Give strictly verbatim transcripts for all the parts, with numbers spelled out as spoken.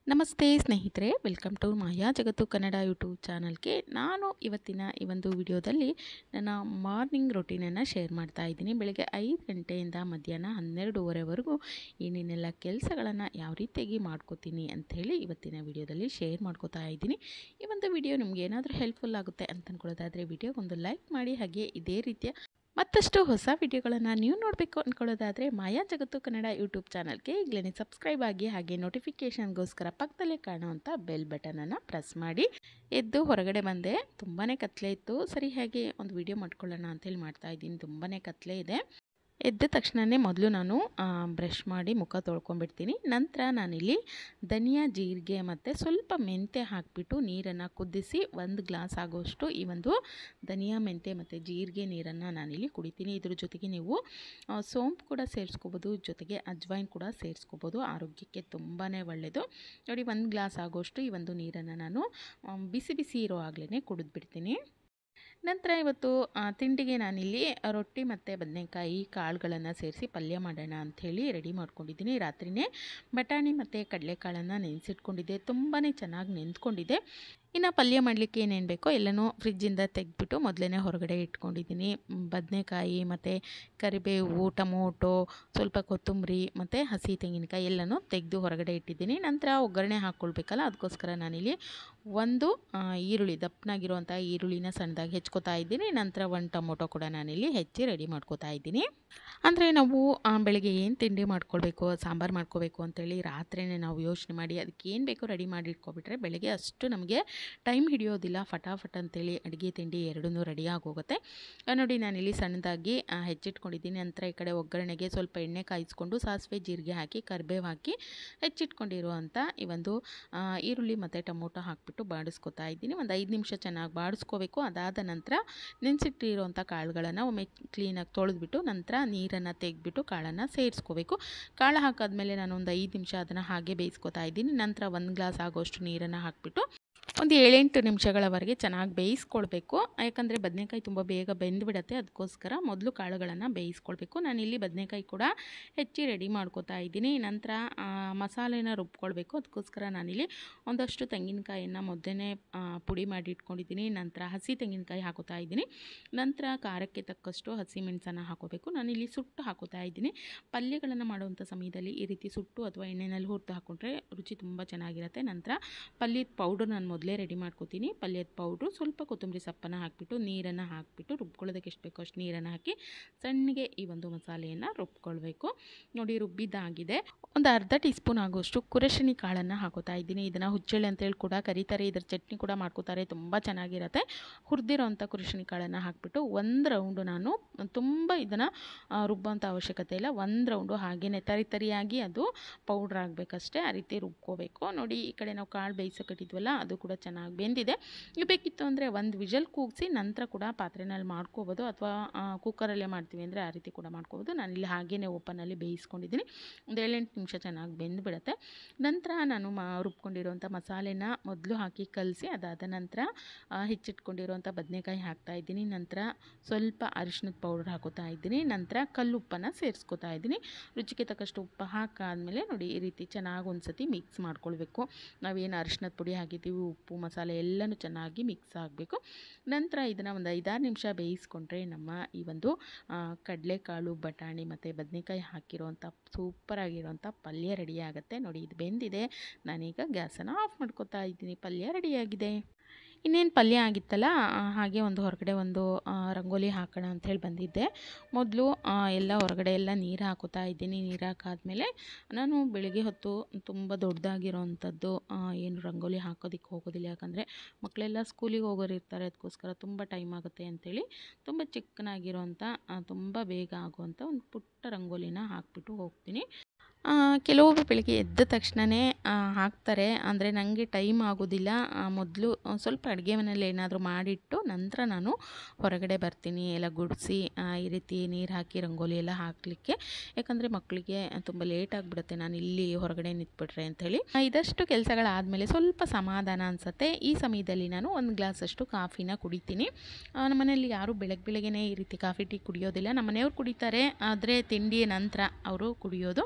ನಮಸ್ತೆ ಸ್ನೇಹಿತರೆ, welcome to ಮಾಯಾ ಜಗತ್ತು ಕನ್ನಡ ಯೂಟ್ಯೂಬ್ ಚಾನಲ್ಗೆ. ನಾನು ಇವತ್ತಿನ ಈ ಒಂದು ವಿಡಿಯೋದಲ್ಲಿ ನನ್ನ ಮಾರ್ನಿಂಗ್ ರೊಟೀನನ್ನು ಶೇರ್ ಮಾಡ್ತಾ ಇದ್ದೀನಿ. ಬೆಳಗ್ಗೆ ಐದು ಗಂಟೆಯಿಂದ ಮಧ್ಯಾಹ್ನ ಹನ್ನೆರಡೂವರೆವರೆಗೂ ಏನೇನೆಲ್ಲ ಕೆಲಸಗಳನ್ನು ಯಾವ ರೀತಿಯಾಗಿ ಮಾಡ್ಕೋತೀನಿ ಅಂಥೇಳಿ ಇವತ್ತಿನ ವಿಡಿಯೋದಲ್ಲಿ ಶೇರ್ ಮಾಡ್ಕೋತಾ ಇದ್ದೀನಿ. ಈ ಒಂದು ವಿಡಿಯೋ ನಿಮ್ಗೆ ಏನಾದರೂ ಹೆಲ್ಪ್ಫುಲ್ ಆಗುತ್ತೆ ಅಂತ ಅಂದ್ಕೊಳ್ಳೋದಾದರೆ ವಿಡಿಯೋಗೊಂದು ಲೈಕ್ ಮಾಡಿ. ಹಾಗೆ ಇದೇ ರೀತಿಯ ಮತ್ತಷ್ಟು ಹೊಸ ವಿಡಿಯೋಗಳನ್ನು ನೀವು ನೋಡಬೇಕು ಅಂದ್ಕೊಳ್ಳೋದಾದರೆ ಮಾಯಾ ಜಗತ್ತು ಕನ್ನಡ ಯೂಟ್ಯೂಬ್ ಚಾನಲ್ಗೆ ಈಗಲೇ ಸಬ್ಸ್ಕ್ರೈಬ್ ಆಗಿ, ಹಾಗೆ ನೋಟಿಫಿಕೇಷನ್ಗೋಸ್ಕರ ಪಕ್ಕದಲ್ಲೇ ಕಾಣುವಂಥ ಬೆಲ್ ಬಟನನ್ನು ಪ್ರೆಸ್ ಮಾಡಿ. ಎದ್ದು ಹೊರಗಡೆ ಬಂದೆ. ತುಂಬಾ ಕತ್ಲೆ ಇತ್ತು. ಸರಿ, ಹಾಗೆ ಒಂದು ವಿಡಿಯೋ ಮಾಡ್ಕೊಳ್ಳೋಣ ಅಂತೇಳಿ ಮಾಡ್ತಾಯಿದ್ದೀನಿ. ತುಂಬಾ ಕತ್ಲೆ ಇದೆ. ಎದ್ದ ತಕ್ಷಣವೇ ಮೊದಲು ನಾನು ಬ್ರಷ್ ಮಾಡಿ ಮುಖ ತೊಳ್ಕೊಂಡ್ಬಿಡ್ತೀನಿ. ನಂತರ ನಾನಿಲ್ಲಿ ಧನಿಯಾ, ಜೀರಿಗೆ ಮತ್ತು ಸ್ವಲ್ಪ ಮೆಂತ್ಯ ಹಾಕಿಬಿಟ್ಟು ನೀರನ್ನು ಕುದಿಸಿ ಒಂದು ಗ್ಲಾಸ್ ಆಗೋಷ್ಟು ಈ ಒಂದು ಧನಿಯಾ, ಮೆಂತ್ಯ ಮತ್ತು ಜೀರಿಗೆ ನೀರನ್ನು ನಾನಿಲ್ಲಿ ಕುಡಿತೀನಿ. ಇದ್ರ ಜೊತೆಗೆ ನೀವು ಸೋಂಪು ಕೂಡ ಸೇರಿಸ್ಕೋಬೋದು, ಜೊತೆಗೆ ಅಜ್ವೈನ್ ಕೂಡ ಸೇರಿಸ್ಕೋಬೋದು. ಆರೋಗ್ಯಕ್ಕೆ ತುಂಬಾ ಒಳ್ಳೆಯದು. ನೋಡಿ, ಒಂದು ಗ್ಲಾಸ್ ಆಗೋಷ್ಟು ಈ ಒಂದು ನೀರನ್ನು ನಾನು ಬಿಸಿ ಬಿಸಿ ಇರೋ ಆಗಲೇ ಕುಡಿದ್ಬಿಡ್ತೀನಿ. ನಂತರ ಇವತ್ತು ತಿಂಡಿಗೆ ನಾನಿಲ್ಲಿ ರೊಟ್ಟಿ ಮತ್ತು ಬದನೆಕಾಯಿ ಕಾಳುಗಳನ್ನು ಸೇರಿಸಿ ಪಲ್ಯ ಮಾಡೋಣ ಅಂಥೇಳಿ ರೆಡಿ ಮಾಡ್ಕೊಂಡಿದ್ದೀನಿ. ರಾತ್ರಿಯೇ ಬಟಾಣಿ ಮತ್ತು ಕಡಲೆಕಾಳನ್ನು ನೆನೆಸಿಟ್ಕೊಂಡಿದ್ದೆ. ತುಂಬಾ ಚೆನ್ನಾಗಿ ನೆಂದ್ಕೊಂಡಿದೆ. ಇನ್ನು ಪಲ್ಯ ಮಾಡಲಿಕ್ಕೆ ಏನೇನು ಬೇಕೋ ಎಲ್ಲನೂ ಫ್ರಿಜ್ಜಿಂದ ತೆಗೆದ್ಬಿಟ್ಟು ಮೊದಲೇ ಹೊರಗಡೆ ಇಟ್ಕೊಂಡಿದ್ದೀನಿ. ಬದನೆಕಾಯಿ ಮತ್ತು ಕರಿಬೇವು, ಟೊಮೊಟೊ, ಸ್ವಲ್ಪ ಕೊತ್ತಂಬರಿ ಮತ್ತು ಹಸಿ ತೆಂಗಿನಕಾಯಿ ಎಲ್ಲನೂ ತೆಗೆದು ಹೊರಗಡೆ ಇಟ್ಟಿದ್ದೀನಿ. ನಂತರ ಒಗ್ಗರಣೆ ಹಾಕ್ಕೊಳ್ಬೇಕಲ್ಲ, ಅದಕ್ಕೋಸ್ಕರ ನಾನಿಲ್ಲಿ ಒಂದು ಈರುಳ್ಳಿ, ದಪ್ಪನಾಗಿರುವಂಥ ಈರುಳ್ಳಿನ ಸಣ್ಣದಾಗಿ ಹೆಚ್ಕೋತಾ ಇದ್ದೀನಿ. ನಂತರ ಒಂದು ಟೊಮೊಟೊ ಕೂಡ ನಾನಿಲ್ಲಿ ಹೆಚ್ಚಿ ರೆಡಿ ಮಾಡ್ಕೋತಾ ಇದ್ದೀನಿ. ಅಂದರೆ ನಾವು ಬೆಳಗ್ಗೆ ಏನು ತಿಂಡಿ ಮಾಡ್ಕೊಳ್ಬೇಕು, ಸಾಂಬಾರು ಮಾಡ್ಕೋಬೇಕು ಅಂತೇಳಿ ರಾತ್ರಿಯೇ ನಾವು ಯೋಚನೆ ಮಾಡಿ ಅದಕ್ಕೆ ಏನು ಬೇಕೋ ರೆಡಿ ಮಾಡಿ ಇಟ್ಕೊಬಿಟ್ರೆ ಬೆಳಗ್ಗೆ ಅಷ್ಟು ನಮಗೆ ಟೈಮ್ ಹಿಡಿಯೋದಿಲ್ಲ. ಫಟಾಫಟ್ ಅಂತೇಳಿ ಅಡುಗೆ ತಿಂಡಿ ಎರಡೂ ರೆಡಿ ಆಗೋಗುತ್ತೆ. ನೋಡಿ, ನಾನಿಲ್ಲಿ ಸಣ್ಣದಾಗಿ ಹೆಚ್ಚಿಟ್ಕೊಂಡಿದ್ದೀನಿ. ನಂತರ ಈ ಕಡೆ ಒಗ್ಗರಣೆಗೆ ಸ್ವಲ್ಪ ಎಣ್ಣೆ ಕಾಯಿಸ್ಕೊಂಡು ಸಾಸಿವೆ, ಜೀರಿಗೆ ಹಾಕಿ ಕರಿಬೇವು ಹಾಕಿ ಹೆಚ್ಚಿಟ್ಕೊಂಡಿರುವಂಥ ಈ ಒಂದು ಈರುಳ್ಳಿ ಮತ್ತು ಟೊಮೊಟೊ ಹಾಕಿಬಿಟ್ಟು ಬಾಡಿಸ್ಕೊತಾ ಇದ್ದೀನಿ. ಒಂದು ಐದು ನಿಮಿಷ ಚೆನ್ನಾಗಿ ಬಾಡಿಸ್ಕೋಬೇಕು. ಅದಾದ ನಂತರ ನೆನೆಸಿಟ್ಟಿರುವಂಥ ಕಾಳುಗಳನ್ನು ಒಮ್ಮೆ ಕ್ಲೀನಾಗಿ ತೊಳೆದ್ಬಿಟ್ಟು ನಂತರ ನೀರನ್ನು ತೆಗೆದ್ಬಿಟ್ಟು ಕಾಳನ್ನು ಸೇರಿಸ್ಕೋಬೇಕು. ಕಾಳು ಹಾಕಾದ್ಮೇಲೆ ನಾನು ಒಂದು ಐದು ನಿಮಿಷ ಅದನ್ನು ಹಾಗೆ ಬೇಯಿಸ್ಕೊತಾ ಇದ್ದೀನಿ. ನಂತರ ಒಂದು ಗ್ಲಾಸ್ ಆಗೋಷ್ಟು ನೀರನ್ನು ಹಾಕಿಬಿಟ್ಟು ಒಂದು ಏಳೆಂಟು ನಿಮಿಷಗಳವರೆಗೆ ಚೆನ್ನಾಗಿ ಬೇಯಿಸ್ಕೊಳ್ಬೇಕು. ಯಾಕಂದರೆ ಬದನೆಕಾಯಿ ತುಂಬ ಬೇಗ ಬೆಂದುಬಿಡುತ್ತೆ. ಅದಕ್ಕೋಸ್ಕರ ಮೊದಲು ಕಾಳುಗಳನ್ನು ಬೇಯಿಸ್ಕೊಳ್ಬೇಕು. ನಾನಿಲ್ಲಿ ಬದನೆಕಾಯಿ ಕೂಡ ಹೆಚ್ಚಿ ರೆಡಿ ಮಾಡ್ಕೋತಾ ಇದ್ದೀನಿ. ನಂತರ ಮಸಾಲೆನ ರುಬ್ಕೊಳ್ಬೇಕು. ಅದಕ್ಕೋಸ್ಕರ ನಾನಿಲ್ಲಿ ಒಂದಷ್ಟು ತೆಂಗಿನಕಾಯಿಯನ್ನು ಮೊದಲೇ ಪುಡಿ ಮಾಡಿ ಇಟ್ಕೊಂಡಿದ್ದೀನಿ. ನಂತರ ಹಸಿ ತೆಂಗಿನಕಾಯಿ ಹಾಕೋತಾ ಇದ್ದೀನಿ. ನಂತರ ಖಾರಕ್ಕೆ ತಕ್ಕಷ್ಟು ಹಸಿಮೆಣಸನ್ನು ಹಾಕೋಬೇಕು. ನಾನಿಲ್ಲಿ ಸುಟ್ಟು ಹಾಕೋತಾ ಇದ್ದೀನಿ. ಪಲ್ಯಗಳನ್ನು ಮಾಡುವಂಥ ಸಮಯದಲ್ಲಿ ಈ ರೀತಿ ಸುಟ್ಟು ಅಥವಾ ಎಣ್ಣೆಯಲ್ಲಿ ಹುರಿದು ಹಾಕ್ಕೊಂಡ್ರೆ ರುಚಿ ತುಂಬ ಚೆನ್ನಾಗಿರುತ್ತೆ. ನಂತರ ಪಲ್ಯದ ಪೌಡ್ರ್ ನಾನು ಮೊದಲೇ ರೆಡಿ ಮಾಡ್ಕೋತೀನಿ. ಪಲ್ಯದ ಪೌಡ್ರು, ಸ್ವಲ್ಪ ಕೊತ್ತಂಬರಿ ಸೊಪ್ಪನ್ನು ಹಾಕಿಬಿಟ್ಟು ನೀರನ್ನು ಹಾಕಿಬಿಟ್ಟು ರುಬ್ಕೊಳ್ಳೋದಕ್ಕೆ ಎಷ್ಟು ಬೇಕೋ ಅಷ್ಟು ನೀರನ್ನು ಹಾಕಿ ಸಣ್ಣಗೆ ಈ ಒಂದು ಮಸಾಲೆಯನ್ನು ರುಬ್ಕೊಳ್ಬೇಕು. ನೋಡಿ, ರುಬ್ಬಿದ್ದಾಗಿದೆ. ಒಂದು ಅರ್ಧ ಟೀ ಸ್ಪೂನ್ ಆಗೋಷ್ಟು ಕುರಶಿನಿ ಕಾಳನ್ನು ಹಾಕೋತಾ ಇದ್ದೀನಿ. ಇದನ್ನು ಹುಚ್ಚೆಳ್ಳೆ ಅಂತೇಳಿ ಕೂಡ ಕರೀತಾರೆ. ಇದರ ಚಟ್ನಿ ಕೂಡ ಮಾಡ್ಕೋತಾರೆ, ತುಂಬ ಚೆನ್ನಾಗಿರುತ್ತೆ. ಹುರಿದಿರೋವಂಥ ಕುರಶಿನಿ ಕಾಳನ್ನು ಹಾಕಿಬಿಟ್ಟು ಒಂದು ರೌಂಡು, ನಾನು ತುಂಬ ಇದನ್ನು ರುಬ್ಬೋಂಥ ಅವಶ್ಯಕತೆ ಇಲ್ಲ, ಒಂದು ರೌಂಡು ಹಾಗೆಯೇ ತರಿ ತರಿಯಾಗಿ ಅದು ಪೌಡ್ರ್ ಆಗಬೇಕಷ್ಟೇ, ಆ ರೀತಿ ರುಬ್ಕೋಬೇಕು. ನೋಡಿ, ಈ ಕಡೆ ನಾವು ಕಾಳು ಬೇಯಿಸೋಕಿಟ್ಟಿದ್ವಲ್ಲ ಅದು ಕೂಡ ಚೆನ್ನಾಗಿ ಬೆಂದಿದೆ. ಇದು ಬೇಕಿತ್ತು ಅಂದರೆ ಒಂದು ವಿಷಲ್ ಕೂಗಿಸಿ ನಂತರ ಕೂಡ ಪಾತ್ರೆನಲ್ಲಿ ಮಾಡ್ಕೋಬೋದು, ಅಥವಾ ಕುಕ್ಕರಲ್ಲೇ ಮಾಡ್ತೀವಿ ಅಂದರೆ ಆ ರೀತಿ ಕೂಡ ಮಾಡ್ಕೋಬೋದು. ನಾನಿಲ್ಲಿ ಹಾಗೆಯೇ ಓಪನಲ್ಲಿ ಬೇಯಿಸ್ಕೊಂಡಿದ್ದೀನಿ. ಒಂದು ಏಳೆಂಟು ನಿಮಿಷ ಚೆನ್ನಾಗಿ ಬೆಂದುಬಿಡುತ್ತೆ. ನಂತರ ನಾನು ಮಾ ರುಬ್ಕೊಂಡಿರುವಂಥ ಮಸಾಲೆನ ಮೊದಲು ಹಾಕಿ ಕಲಸಿ ಅದಾದ ನಂತರ ಹೆಚ್ಚಿಟ್ಕೊಂಡಿರುವಂಥ ಬದನೆಕಾಯಿ ಹಾಕ್ತಾ ಇದ್ದೀನಿ. ನಂತರ ಸ್ವಲ್ಪ ಅರಿಶಿನದ ಪೌಡರ್ ಹಾಕೋತಾ ಇದ್ದೀನಿ. ನಂತರ ಕಲ್ಲುಪ್ಪನ್ನು ಸೇರಿಸ್ಕೋತಾ ಇದ್ದೀನಿ. ರುಚಿಗೆ ತಕ್ಕಷ್ಟು ಉಪ್ಪು ಹಾಕಾದ್ಮೇಲೆ ನೋಡಿ, ಈ ರೀತಿ ಚೆನ್ನಾಗಿ ಒಂದು ಸತಿ ಮಿಕ್ಸ್ ಮಾಡ್ಕೊಳ್ಬೇಕು. ನಾವೇನು ಅರಿಶಿನದ ಪುಡಿ ಹಾಕಿದ್ದೀವಿ, ಉಪ್ಪು, ಮಸಾಲೆ ಎಲ್ಲನೂ ಚೆನ್ನಾಗಿ ಮಿಕ್ಸ್ ಆಗಬೇಕು. ನಂತರ ಇದನ್ನು ಒಂದು ಐದಾರು ನಿಮಿಷ ಬೇಯಿಸ್ಕೊಂಡ್ರೆ ನಮ್ಮ ಈ ಒಂದು ಕಡಲೆಕಾಳು, ಬಟಾಣಿ ಮತ್ತು ಬದನೆಕಾಯಿ ಹಾಕಿರೋವಂಥ ಸೂಪರಾಗಿರೋವಂಥ ಪಲ್ಯ ರೆಡಿ ಆಗುತ್ತೆ. ನೋಡಿ, ಇದು ಬೆಂದಿದೆ. ನಾನೀಗ ಗ್ಯಾಸನ್ನು ಆಫ್ ಮಾಡ್ಕೋತಾ ಇದ್ದೀನಿ. ಪಲ್ಯ ರೆಡಿಯಾಗಿದೆ. ಇನ್ನೇನು ಪಲ್ಯ ಆಗಿತ್ತಲ್ಲ, ಹಾಗೆ ಒಂದು ಹೊರಗಡೆ ಒಂದು ರಂಗೋಲಿ ಹಾಕೋಣ ಅಂಥೇಳಿ ಬಂದಿದ್ದೆ. ಮೊದಲು ಎಲ್ಲ ಹೊರಗಡೆ ಎಲ್ಲ ನೀರು ಹಾಕೋತಾ ಇದ್ದೀನಿ. ನೀರು ಹಾಕಾದ್ಮೇಲೆ ನಾನು ಬೆಳಗ್ಗೆ ಹೊತ್ತು ತುಂಬ ದೊಡ್ಡದಾಗಿರೋವಂಥದ್ದು ಏನು ರಂಗೋಲಿ ಹಾಕೋದಕ್ಕೆ ಹೋಗೋದಿಲ್ಲ. ಯಾಕಂದರೆ ಮಕ್ಕಳೆಲ್ಲ ಸ್ಕೂಲಿಗೆ ಹೋಗೋರು ಇರ್ತಾರೆ, ಅದಕ್ಕೋಸ್ಕರ ತುಂಬ ಟೈಮ್ ಆಗುತ್ತೆ ಅಂಥೇಳಿ ತುಂಬ ಚಿಕ್ಕನಾಗಿರೋವಂಥ ತುಂಬ ಬೇಗ ಆಗುವಂಥ ಒಂದು ಪುಟ್ಟ ರಂಗೋಲಿನ ಹಾಕ್ಬಿಟ್ಟು ಹೋಗ್ತೀನಿ. ಕೆಲವೊಬ್ಬರು ಬೆಳಗ್ಗೆ ಎದ್ದ ತಕ್ಷಣವೇ ಹಾಕ್ತಾರೆ. ಅಂದರೆ ನನಗೆ ಟೈಮ್ ಆಗೋದಿಲ್ಲ. ಮೊದಲು ಸ್ವಲ್ಪ ಅಡುಗೆ ಮನೇಲಿ ಏನಾದರೂ ಮಾಡಿಟ್ಟು ನಂತರ ನಾನು ಹೊರಗಡೆ ಬರ್ತೀನಿ, ಎಲ್ಲ ಗುಡಿಸಿ ಈ ರೀತಿ ನೀರು ಹಾಕಿ ರಂಗೋಲಿ ಎಲ್ಲ ಹಾಕಲಿಕ್ಕೆ. ಯಾಕಂದರೆ ಮಕ್ಕಳಿಗೆ ತುಂಬ ಲೇಟ್ ಆಗಿಬಿಡುತ್ತೆ ನಾನು ಇಲ್ಲಿ ಹೊರಗಡೆ ನಿಂತ್ಬಿಟ್ರೆ ಅಂಥೇಳಿ. ಇದಷ್ಟು ಕೆಲಸಗಳಾದಮೇಲೆ ಸ್ವಲ್ಪ ಸಮಾಧಾನ ಅನಿಸುತ್ತೆ. ಈ ಸಮಯದಲ್ಲಿ ನಾನು ಒಂದು ಗ್ಲಾಸಷ್ಟು ಕಾಫಿನ ಕುಡಿತೀನಿ. ನಮ್ಮ ಮನೆಯಲ್ಲಿ ಯಾರೂ ಬೆಳಗ್ಗೆ ಬೆಳಗ್ಗೆನೇ ಈ ರೀತಿ ಕಾಫಿ ಟೀ ಕುಡಿಯೋದಿಲ್ಲ. ನಮ್ಮ ಮನೆಯವ್ರು ಕುಡಿತಾರೆ, ಆದರೆ ತಿಂಡಿ ನಂತರ ಅವರು ಕುಡಿಯೋದು.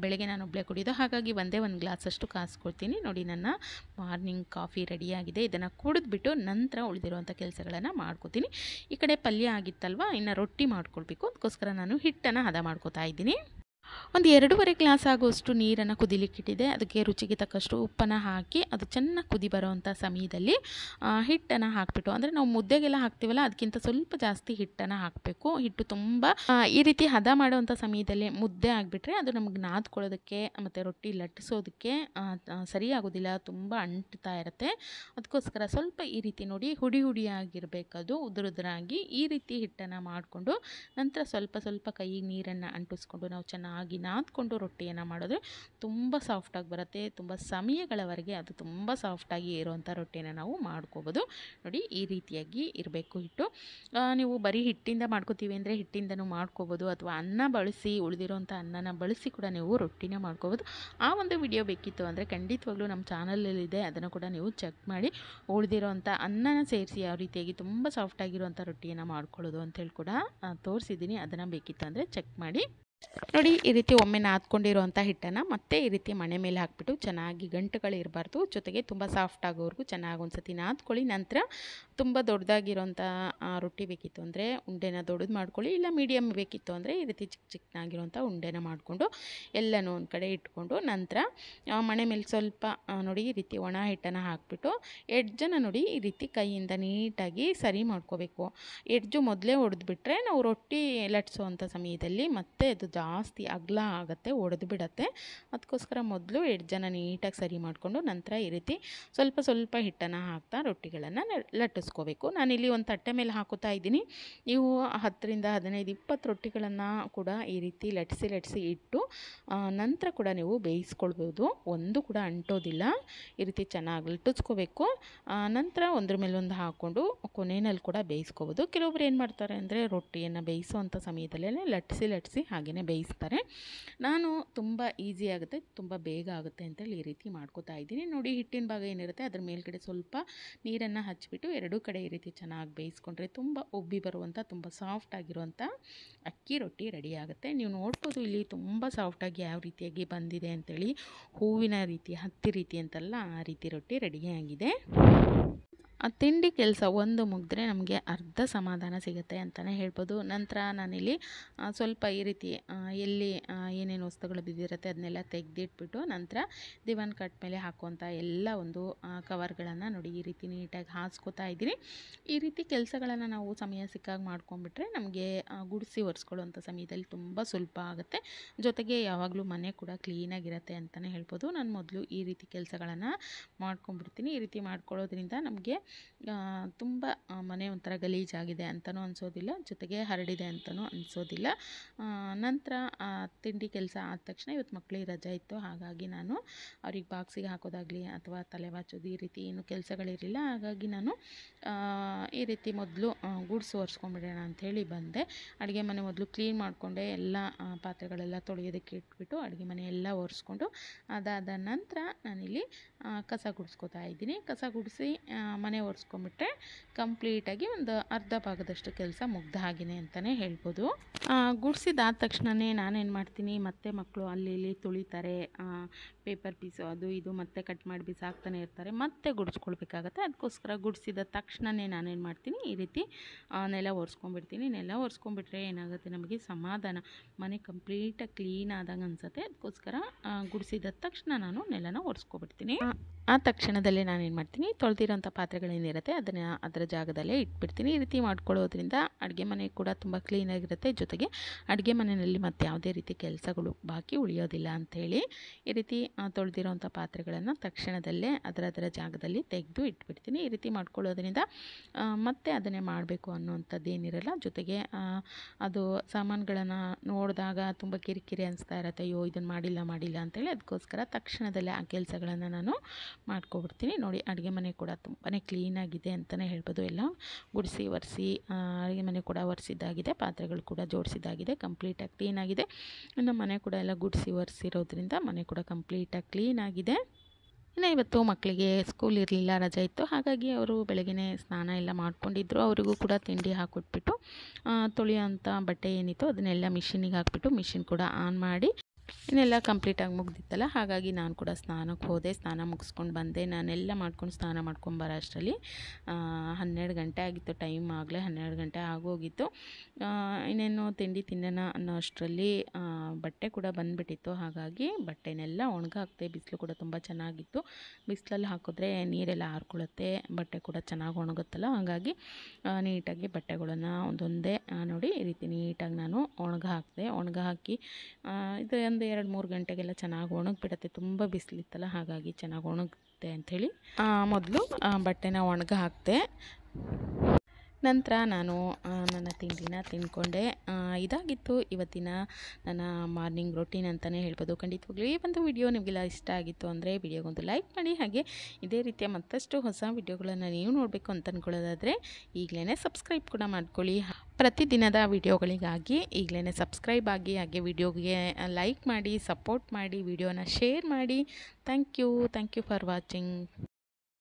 ಬೆಳಗ್ಗೆ ನಾನು ಒಬ್ಬಳೇ ಕುಡಿಯೋದು, ಹಾಗಾಗಿ ಒಂದೇ ಒಂದು ಗ್ಲಾಸಷ್ಟು ಕಾಸ್ಕೊಳ್ತೀನಿ. ನೋಡಿ ನನ್ನ ಮಾರ್ನಿಂಗ್ ಕಾಫಿ ರೆಡಿಯಾಗಿದೆ. ಇದನ್ನು ಕುಡಿದ್ಬಿಟ್ಟು ನಂತರ ಉಳಿದಿರುವಂಥ ಕೆಲಸಗಳನ್ನು ಮಾಡ್ಕೋತೀನಿ. ಈ ಕಡೆ ಪಲ್ಯ ಆಗಿತ್ತಲ್ವ, ಇನ್ನು ರೊಟ್ಟಿ ಮಾಡ್ಕೊಳ್ಬೇಕು. ಅದಕ್ಕೋಸ್ಕರ ನಾನು ಹಿಟ್ಟನ್ನು ಹದ ಮಾಡ್ಕೋತಾ ಇದ್ದೀನಿ. ಒಂದು ಎರಡೂವರೆ ಗ್ಲಾಸ್ ಆಗುವಷ್ಟು ನೀರನ್ನು ಕುದಿಲಿಕ್ಕಿಟ್ಟಿದೆ. ಅದಕ್ಕೆ ರುಚಿಗೆ ತಕ್ಕಷ್ಟು ಉಪ್ಪನ್ನು ಹಾಕಿ ಅದು ಚೆನ್ನಾಗಿ ಕುದಿ ಬರೋವಂಥ ಸಮಯದಲ್ಲಿ ಹಿಟ್ಟನ್ನು ಹಾಕಿಬಿಟ್ಟು, ಅಂದರೆ ನಾವು ಮುದ್ದೆಗೆಲ್ಲ ಹಾಕ್ತೀವಲ್ಲ ಅದಕ್ಕಿಂತ ಸ್ವಲ್ಪ ಜಾಸ್ತಿ ಹಿಟ್ಟನ್ನು ಹಾಕಬೇಕು. ಹಿಟ್ಟು ತುಂಬ ಈ ರೀತಿ ಹದ ಮಾಡುವಂಥ ಸಮಯದಲ್ಲಿ ಮುದ್ದೆ ಆಗಿಬಿಟ್ರೆ ಅದು ನಮಗೆ ನಾದ್ಕೊಳ್ಳೋದಕ್ಕೆ ಮತ್ತು ರೊಟ್ಟಿ ಲಟ್ಟಿಸೋದಕ್ಕೆ ಸರಿಯಾಗೋದಿಲ್ಲ, ತುಂಬ ಅಂಟ್ತಾ ಇರುತ್ತೆ. ಅದಕ್ಕೋಸ್ಕರ ಸ್ವಲ್ಪ ಈ ರೀತಿ ನೋಡಿ ಹುಡಿ ಹುಡಿಯಾಗಿರಬೇಕದು, ಉದುರುದ್ರಾಗಿ ಈ ರೀತಿ ಹಿಟ್ಟನ್ನು ಮಾಡಿಕೊಂಡು ನಂತರ ಸ್ವಲ್ಪ ಸ್ವಲ್ಪ ಕೈಗೆ ನೀರನ್ನು ಅಂಟಿಸ್ಕೊಂಡು ನಾವು ಚೆನ್ನಾಗಿ ಆಗಿ ನಾದ್ಕೊಂಡು ರೊಟ್ಟಿಯನ್ನು ಮಾಡಿದ್ರೆ ತುಂಬ ಸಾಫ್ಟಾಗಿ ಬರುತ್ತೆ. ತುಂಬ ಸಮಯಗಳವರೆಗೆ ಅದು ತುಂಬ ಸಾಫ್ಟಾಗಿ ಇರುವಂಥ ರೊಟ್ಟಿಯನ್ನು ನಾವು ಮಾಡ್ಕೋಬೋದು. ನೋಡಿ ಈ ರೀತಿಯಾಗಿ ಇರಬೇಕು ಹಿಟ್ಟು. ನೀವು ಬರೀ ಹಿಟ್ಟಿಂದ ಮಾಡ್ಕೋತೀವಿ ಅಂದರೆ ಹಿಟ್ಟಿಂದನೂ ಮಾಡ್ಕೋಬೋದು, ಅಥವಾ ಅನ್ನ ಬಳಸಿ ಉಳಿದಿರೋಂಥ ಅನ್ನನ ಬಳಸಿ ಕೂಡ ನೀವು ರೊಟ್ಟಿನ ಮಾಡ್ಕೋಬೋದು. ಆ ಒಂದು ವಿಡಿಯೋ ಬೇಕಿತ್ತು ಅಂದರೆ ಖಂಡಿತವಾಗ್ಲೂ ನಮ್ಮ ಚಾನಲಲ್ಲಿದೆ, ಅದನ್ನು ಕೂಡ ನೀವು ಚೆಕ್ ಮಾಡಿ. ಉಳಿದಿರೋಂಥ ಅನ್ನನ ಸೇರಿಸಿ ಯಾವ ರೀತಿಯಾಗಿ ತುಂಬ ಸಾಫ್ಟಾಗಿರುವಂಥ ರೊಟ್ಟಿಯನ್ನು ಮಾಡ್ಕೊಳ್ಳೋದು ಅಂತೇಳಿ ಕೂಡ ತೋರಿಸಿದ್ದೀನಿ. ಅದನ್ನು ಬೇಕಿತ್ತು ಅಂದರೆ ಚೆಕ್ ಮಾಡಿ. ನೋಡಿ ಈ ರೀತಿ ಒಮ್ಮೆ ನಾದ್ಕೊಂಡಿರೋವಂಥ ಹಿಟ್ಟನ್ನು ಮತ್ತೆ ಈ ರೀತಿ ಮಣೆ ಮೇಲೆ ಹಾಕಿಬಿಟ್ಟು ಚೆನ್ನಾಗಿ ಗಂಟುಗಳು ಇರಬಾರ್ದು, ಜೊತೆಗೆ ತುಂಬ ಸಾಫ್ಟ್ ಆಗೋವರೆಗೂ ಚೆನ್ನಾಗಿ ಒಂದು ಸತಿ ನಾದ್ಕೊಳ್ಳಿ. ನಂತರ ತುಂಬ ದೊಡ್ಡದಾಗಿರೋಂಥ ರೊಟ್ಟಿ ಬೇಕಿತ್ತು ಅಂದರೆ ಉಂಡೆನ ದೊಡ್ಡದು ಮಾಡ್ಕೊಳ್ಳಿ, ಇಲ್ಲ ಮೀಡಿಯಮ್ ಬೇಕಿತ್ತು ಅಂದರೆ ಈ ರೀತಿ ಚಿಕ್ಕ ಚಿಕ್ಕನಾಗಿರೋಂಥ ಉಂಡೆನ ಮಾಡಿಕೊಂಡು ಎಲ್ಲನೂ ಒಂದು ಕಡೆ ಇಟ್ಕೊಂಡು ನಂತರ ಮಣೆ ಮೇಲೆ ಸ್ವಲ್ಪ ನೋಡಿ ಈ ರೀತಿ ಒಣ ಹಿಟ್ಟನ್ನು ಹಾಕಿಬಿಟ್ಟು ಎಡ್ಜನ್ನು ನೋಡಿ ಈ ರೀತಿ ಕೈಯಿಂದ ನೀಟಾಗಿ ಸರಿ ಮಾಡ್ಕೋಬೇಕು. ಎಡ್ಜು ಮೊದಲೇ ಹೊಡೆದ್ಬಿಟ್ರೆ ನಾವು ರೊಟ್ಟಿ ಲಟ್ಸೋವಂಥ ಸಮಯದಲ್ಲಿ ಮತ್ತೆ ಅದು ಜಾಸ್ತಿ ಅಗಲ ಆಗುತ್ತೆ, ಒಡೆದು ಬಿಡುತ್ತೆ. ಅದಕ್ಕೋಸ್ಕರ ಮೊದಲು ಎಡ್ಜನ್ನು ನೀಟಾಗಿ ಸರಿ ಮಾಡಿಕೊಂಡು ನಂತರ ಈ ರೀತಿ ಸ್ವಲ್ಪ ಸ್ವಲ್ಪ ಹಿಟ್ಟನ್ನು ಹಾಕ್ತಾ ರೊಟ್ಟಿಗಳನ್ನು ಲಟ್ಟಿಸ್ಕೋಬೇಕು. ನಾನಿಲ್ಲಿ ಒಂದು ತಟ್ಟೆ ಮೇಲೆ ಹಾಕೋತಾ ಇದ್ದೀನಿ. ನೀವು ಹತ್ತರಿಂದ ಹದಿನೈದು ಇಪ್ಪತ್ತು ರೊಟ್ಟಿಗಳನ್ನು ಕೂಡ ಈ ರೀತಿ ಲಟ್ಟಿಸಿ ಲಟ್ಟಿಸಿ ಇಟ್ಟು ನಂತರ ಕೂಡ ನೀವು ಬೇಯಿಸ್ಕೊಳ್ಬೋದು. ಒಂದು ಕೂಡ ಅಂಟೋದಿಲ್ಲ. ಈ ರೀತಿ ಚೆನ್ನಾಗಿ ಲಟ್ಟಿಸ್ಕೋಬೇಕು. ನಂತರ ಒಂದ್ರ ಮೇಲೊಂದು ಹಾಕ್ಕೊಂಡು ಕೊನೆಯಲ್ಲಿ ಕೂಡ ಬೇಯಿಸ್ಕೋಬೋದು. ಕೆಲವೊಬ್ರು ಏನು ಮಾಡ್ತಾರೆ ಅಂದರೆ ರೊಟ್ಟಿಯನ್ನು ಬೇಯಿಸೋವಂಥ ಸಮಯದಲ್ಲೇ ಲಟ್ಟಿಸಿ ಲಟ್ಟಿಸಿ ಹಾಗೆಯೇ ಬೇಯಿಸ್ತಾರೆ. ನಾನು ತುಂಬ ಈಸಿ ಆಗುತ್ತೆ, ತುಂಬ ಬೇಗ ಆಗುತ್ತೆ ಅಂತೇಳಿ ಈ ರೀತಿ ಮಾಡ್ಕೋತಾ ಇದ್ದೀನಿ. ನೋಡಿ ಹಿಟ್ಟಿನ ಭಾಗ ಏನಿರುತ್ತೆ ಅದ್ರ ಮೇಲ್ಗಡೆ ಸ್ವಲ್ಪ ನೀರನ್ನು ಹಚ್ಚಿಬಿಟ್ಟು ಎರಡೂ ಕಡೆ ಈ ರೀತಿ ಚೆನ್ನಾಗಿ ಬೇಯಿಸ್ಕೊಂಡ್ರೆ ತುಂಬ ಉಬ್ಬಿ ಬರುವಂಥ ತುಂಬ ಸಾಫ್ಟ್ ಆಗಿರುವಂಥ ಅಕ್ಕಿ ರೊಟ್ಟಿ ರೆಡಿ ಆಗುತ್ತೆ. ನೀವು ನೋಡ್ಬೋದು ಇಲ್ಲಿ ತುಂಬ ಸಾಫ್ಟಾಗಿ ಯಾವ ರೀತಿಯಾಗಿ ಬಂದಿದೆ ಅಂತೇಳಿ, ಹೂವಿನ ರೀತಿ ಹತ್ತಿ ರೀತಿ ಅಂತಲ್ಲ ಆ ರೀತಿ ರೊಟ್ಟಿ ರೆಡಿಯಾಗಿದೆ. ಆ ತಿಂಡಿ ಕೆಲಸ ಒಂದು ಮುಗಿದ್ರೆ ನಮಗೆ ಅರ್ಧ ಸಮಾಧಾನ ಸಿಗುತ್ತೆ ಅಂತಲೇ ಹೇಳ್ಬೋದು. ನಂತರ ನಾನಿಲ್ಲಿ ಸ್ವಲ್ಪ ಈ ರೀತಿ ಎಲ್ಲಿ ಏನೇನು ವಸ್ತುಗಳು ಬಿದ್ದಿರುತ್ತೆ ಅದನ್ನೆಲ್ಲ ತೆಗೆದಿಟ್ಬಿಟ್ಟು ನಂತರ ದಿವಾನ್ ಕಟ್ ಮೇಲೆ ಹಾಕುವಂಥ ಎಲ್ಲ ಒಂದು ಕವರ್ಗಳನ್ನು ನೋಡಿ ಈ ರೀತಿ ನೀಟಾಗಿ ಹಾಸ್ಕೋತಾ ಇದ್ದೀನಿ. ಈ ರೀತಿ ಕೆಲಸಗಳನ್ನು ನಾವು ಸಮಯ ಸಿಕ್ಕಾಗ ಮಾಡ್ಕೊಂಡ್ಬಿಟ್ರೆ ನಮಗೆ ಗುಡಿಸಿ ಒರೆಸ್ಕೊಳ್ಳುವಂಥ ಸಮಯದಲ್ಲಿ ತುಂಬ ಸುಲಭ ಆಗುತ್ತೆ. ಜೊತೆಗೆ ಯಾವಾಗಲೂ ಮನೆ ಕೂಡ ಕ್ಲೀನಾಗಿರುತ್ತೆ ಅಂತಲೇ ಹೇಳ್ಬೋದು. ನಾನು ಮೊದಲು ಈ ರೀತಿ ಕೆಲಸಗಳನ್ನು ಮಾಡ್ಕೊಂಡ್ಬಿಡ್ತೀನಿ. ಈ ರೀತಿ ಮಾಡ್ಕೊಳ್ಳೋದ್ರಿಂದ ನಮಗೆ ತುಂಬ ಮನೆ ಒಂಥರ ಗಲೀಜಾಗಿದೆ ಅಂತಲೂ ಅನಿಸೋದಿಲ್ಲ, ಜೊತೆಗೆ ಹರಡಿದೆ ಅಂತಲೂ ಅನಿಸೋದಿಲ್ಲ. ನಂತರ ತಿಂಡಿ ಕೆಲಸ ಆದ ತಕ್ಷಣ ಇವತ್ತು ಮಕ್ಕಳಿಗೆ ರಜೆ ಇತ್ತು, ಹಾಗಾಗಿ ನಾನು ಅವ್ರಿಗೆ ಬಾಕ್ಸಿಗೆ ಹಾಕೋದಾಗಲಿ ಅಥವಾ ತಲೆ ಬಾಚೋದು ಈ ರೀತಿ ಏನು ಕೆಲಸಗಳಿರಲಿಲ್ಲ. ಹಾಗಾಗಿ ನಾನು ಈ ರೀತಿ ಮೊದಲು ಗುಡ್ಸು ಒರೆಸ್ಕೊಂಡ್ಬಿಡೋಣ ಅಂಥೇಳಿ ಬಂದೆ. ಅಡುಗೆ ಮನೆ ಮೊದಲು ಕ್ಲೀನ್ ಮಾಡಿಕೊಂಡೆ, ಎಲ್ಲ ಪಾತ್ರೆಗಳೆಲ್ಲ ತೊಳೆಯೋದಕ್ಕೆ ಇಟ್ಬಿಟ್ಟು ಅಡುಗೆ ಮನೆ ಎಲ್ಲ ಒರೆಸ್ಕೊಂಡು ಅದಾದ ನಂತರ ನಾನಿಲ್ಲಿ ಕಸ ಗುಡಿಸ್ಕೊತಾ ಇದ್ದೀನಿ. ಕಸ ಗುಡಿಸಿ ಮನೆ ಒರೆಸ್ಕೊಂಡ್ಬಿಟ್ರೆ ಕಂಪ್ಲೀಟಾಗಿ ಒಂದು ಅರ್ಧ ಭಾಗದಷ್ಟು ಕೆಲಸ ಮುಗ್ದ ಹಾಗೆಯೇ ಅಂತಲೇ ಹೇಳ್ಬೋದು. ಗುಡಿಸಿದಾದ ತಕ್ಷಣವೇ ನಾನೇನು ಮಾಡ್ತೀನಿ, ಮತ್ತೆ ಮಕ್ಕಳು ಅಲ್ಲಿ ಇಲ್ಲಿ ತುಳಿತಾರೆ, ಪೇಪರ್ ಪೀಸು ಅದು ಇದು ಮತ್ತೆ ಕಟ್ ಮಾಡಿ ಬಿಸಾಕ್ತಾನೆ ಇರ್ತಾರೆ, ಮತ್ತೆ ಗುಡಿಸ್ಕೊಳ್ಬೇಕಾಗತ್ತೆ. ಅದಕ್ಕೋಸ್ಕರ ಗುಡಿಸಿದ ತಕ್ಷಣವೇ ನಾನೇನು ಮಾಡ್ತೀನಿ, ಈ ರೀತಿ ನೆಲ ಒರೆಸ್ಕೊಂಡ್ಬಿಡ್ತೀನಿ. ನೆಲ ಒರೆಸ್ಕೊಂಡ್ಬಿಟ್ರೆ ಏನಾಗುತ್ತೆ, ನಮಗೆ ಸಮಾಧಾನ, ಮನೆ ಕಂಪ್ಲೀಟಾಗಿ ಕ್ಲೀನ್ ಆದಂಗೆ ಅನಿಸುತ್ತೆ. ಅದಕ್ಕೋಸ್ಕರ ಗುಡಿಸಿದ ತಕ್ಷಣ ನಾನು ನೆಲನ ಒರೆಸ್ಕೊಬಿಡ್ತೀನಿ. ಆ ತಕ್ಷಣದಲ್ಲೇ ನಾನೇನು ಮಾಡ್ತೀನಿ, ತೊಳೆದಿರೋಂಥ ಪಾತ್ರೆಗಳೇನಿರುತ್ತೆ ಅದನ್ನು ಅದರ ಜಾಗದಲ್ಲೇ ಇಟ್ಬಿಡ್ತೀನಿ. ಈ ರೀತಿ ಮಾಡ್ಕೊಳ್ಳೋದ್ರಿಂದ ಅಡುಗೆ ಮನೆ ಕೂಡ ತುಂಬ ಕ್ಲೀನಾಗಿರುತ್ತೆ, ಜೊತೆಗೆ ಅಡುಗೆ ಮನೆಯಲ್ಲಿ ಮತ್ತೆ ಯಾವುದೇ ರೀತಿ ಕೆಲಸಗಳು ಬಾಕಿ ಉಳಿಯೋದಿಲ್ಲ ಅಂಥೇಳಿ ಈ ರೀತಿ ತೊಳೆದಿರೋಂಥ ಪಾತ್ರೆಗಳನ್ನು ತಕ್ಷಣದಲ್ಲೇ ಅದರ ಅದರ ಜಾಗದಲ್ಲಿ ತೆಗೆದು ಇಟ್ಬಿಡ್ತೀನಿ. ಈ ರೀತಿ ಮಾಡ್ಕೊಳ್ಳೋದ್ರಿಂದ ಮತ್ತೆ ಅದನ್ನೇ ಮಾಡಬೇಕು ಅನ್ನೋವಂಥದ್ದು ಏನಿರಲ್ಲ. ಜೊತೆಗೆ ಅದು ಸಾಮಾನುಗಳನ್ನು ನೋಡಿದಾಗ ತುಂಬ ಕಿರಿಕಿರಿ ಅನಿಸ್ತಾ ಇರುತ್ತೆ, ಅಯ್ಯೋ ಇದನ್ನು ಮಾಡಿಲ್ಲ ಮಾಡಿಲ್ಲ ಅಂತೇಳಿ. ಅದಕ್ಕೋಸ್ಕರ ತಕ್ಷಣದಲ್ಲೇ ಆ ಕೆಲಸಗಳನ್ನು ನಾನು ಮಾಡ್ಕೊಬಿಡ್ತೀನಿ. ನೋಡಿ ಅಡುಗೆ ಮನೆ ಕೂಡ ತುಂಬಾ ಕ್ಲೀನಾಗಿದೆ ಅಂತಲೇ ಹೇಳ್ಬೋದು. ಎಲ್ಲ ಗುಡಿಸಿ ಒರೆಸಿ ಅಡುಗೆ ಮನೆ ಕೂಡ ಒರೆಸಿದ್ದಾಗಿದೆ, ಪಾತ್ರೆಗಳು ಕೂಡ ಜೋಡಿಸಿದ್ದಾಗಿದೆ, ಕಂಪ್ಲೀಟಾಗಿ ಕ್ಲೀನಾಗಿದೆ. ಇನ್ನು ಮನೆ ಕೂಡ ಎಲ್ಲ ಗುಡಿಸಿ ಒರೆಸಿರೋದ್ರಿಂದ ಮನೆ ಕೂಡ ಕಂಪ್ಲೀಟಾಗಿ ಕ್ಲೀನಾಗಿದೆ. ಇನ್ನು ಇವತ್ತು ಮಕ್ಕಳಿಗೆ ಸ್ಕೂಲ್ ಇರಲಿಲ್ಲ, ರಜೆ ಇತ್ತು, ಹಾಗಾಗಿ ಅವರು ಬೆಳಗ್ಗೆ ಸ್ನಾನ ಎಲ್ಲ ಮಾಡ್ಕೊಂಡಿದ್ರು. ಅವರಿಗೂ ಕೂಡ ತಿಂಡಿ ಹಾಕ್ಕೊಟ್ಬಿಟ್ಟು ತೊಳೆಯೋಂಥ ಬಟ್ಟೆ ಏನಿತ್ತು ಅದನ್ನೆಲ್ಲ ಮಿಷಿನಿಗೆ ಹಾಕ್ಬಿಟ್ಟು ಮಿಷಿನ್ ಕೂಡ ಆನ್ ಮಾಡಿ ಇನ್ನೆಲ್ಲ ಕಂಪ್ಲೀಟಾಗಿ ಮುಗ್ದಿತ್ತಲ್ಲ, ಹಾಗಾಗಿ ನಾನು ಕೂಡ ಸ್ನಾನಕ್ಕೆ ಹೋದೆ. ಸ್ನಾನ ಮುಗಿಸ್ಕೊಂಡು ಬಂದೆ. ನಾನೆಲ್ಲ ಮಾಡ್ಕೊಂಡು ಸ್ನಾನ ಮಾಡ್ಕೊಂಡು ಬರೋ ಅಷ್ಟರಲ್ಲಿ ಹನ್ನೆರಡು ಗಂಟೆ ಆಗಿತ್ತು. ಟೈಮ್ ಆಗಲೇ ಹನ್ನೆರಡು ಗಂಟೆ ಆಗೋಗಿತ್ತು. ಇನ್ನೇನು ತಿಂಡಿ ತಿನ್ನೋಣ ಅನ್ನೋ ಅಷ್ಟರಲ್ಲಿ ಬಟ್ಟೆ ಕೂಡ ಬಂದುಬಿಟ್ಟಿತ್ತು. ಹಾಗಾಗಿ ಬಟ್ಟೆನೆಲ್ಲ ಒಣಗಾಕ್ದೆ. ಬಿಸಿಲು ಕೂಡ ತುಂಬ ಚೆನ್ನಾಗಿತ್ತು. ಬಿಸಿಲಲ್ಲಿ ಹಾಕಿದ್ರೆ ನೀರೆಲ್ಲ ಹಾರ್ಕೊಳ್ಳುತ್ತೆ, ಬಟ್ಟೆ ಕೂಡ ಚೆನ್ನಾಗಿ ಒಣಗುತ್ತಲ್ಲ. ಹಾಗಾಗಿ ನೀಟಾಗಿ ಬಟ್ಟೆಗಳನ್ನು ಒಂದೊಂದೇ ನೋಡಿ ಈ ರೀತಿ ನೀಟಾಗಿ ನಾನು ಒಣಗ ಹಾಕಿದೆ. ಒಣಗ ಹಾಕಿ ಇದು ಒಂದು ಎರಡು ಮೂರು ಗಂಟೆಗೆಲ್ಲ ಚೆನ್ನಾಗಿ ಒಣಗಿಬಿಡುತ್ತೆ. ತುಂಬ ಬಿಸಿಲಿತ್ತಲ್ಲ, ಹಾಗಾಗಿ ಚೆನ್ನಾಗಿ ಒಣಗುತ್ತೆ ಅಂಥೇಳಿ ಮೊದಲು ಬಟ್ಟೆನ ಒಣಗ ಹಾಕಿದೆ. ನಂತರ ನಾನು ನನ್ನ ತಿಂಡಿನ ತಿಂದ್ಕೊಂಡೆ. ಇದಾಗಿತ್ತು ಇವತ್ತಿನ ನನ್ನ ಮಾರ್ನಿಂಗ್ ರೊಟೀನ್ ಅಂತಲೇ ಹೇಳ್ಬೋದು. ಖಂಡಿತವಾಗ್ಲೂ ಈ ಒಂದು ವಿಡಿಯೋ ನಿಮಗೆಲ್ಲ ಇಷ್ಟ ಆಗಿತ್ತು ಅಂದರೆ ವಿಡಿಯೋಗೊಂದು ಲೈಕ್ ಮಾಡಿ. ಹಾಗೆ ಇದೇ ರೀತಿಯ ಮತ್ತಷ್ಟು ಹೊಸ ವಿಡಿಯೋಗಳನ್ನು ನೀವು ನೋಡಬೇಕು ಅಂತ ಅಂದ್ಕೊಳ್ಳೋದಾದರೆ ಈಗಲೇ ಸಬ್ಸ್ಕ್ರೈಬ್ ಕೂಡ ಮಾಡ್ಕೊಳ್ಳಿ. ಪ್ರತಿದಿನದ ವಿಡಿಯೋಗಳಿಗಾಗಿ ಈಗಲೇ ಸಬ್ಸ್ಕ್ರೈಬ್ ಆಗಿ, ಹಾಗೆ ವಿಡಿಯೋಗೆ ಲೈಕ್ ಮಾಡಿ, ಸಪೋರ್ಟ್ ಮಾಡಿ, ವಿಡಿಯೋನ ಶೇರ್ ಮಾಡಿ. Thank you thank you for watching.